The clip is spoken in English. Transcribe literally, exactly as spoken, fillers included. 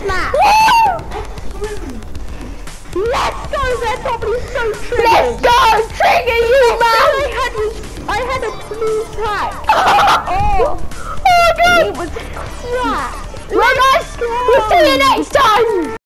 map. Let's go, they're probably so triggered. Let's go, trigger you, man. All I had was, I had a blue tag. Oh, oh, God. It was crap. Well, guys, we'll see you next time.